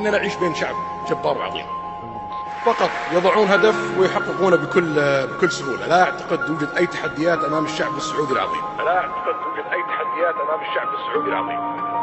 كأننا نعيش بين شعب جبار وعظيم. فقط يضعون هدف ويحققونه بكل سهولة. لا أعتقد توجد أي تحديات أمام الشعب السعودي العظيم.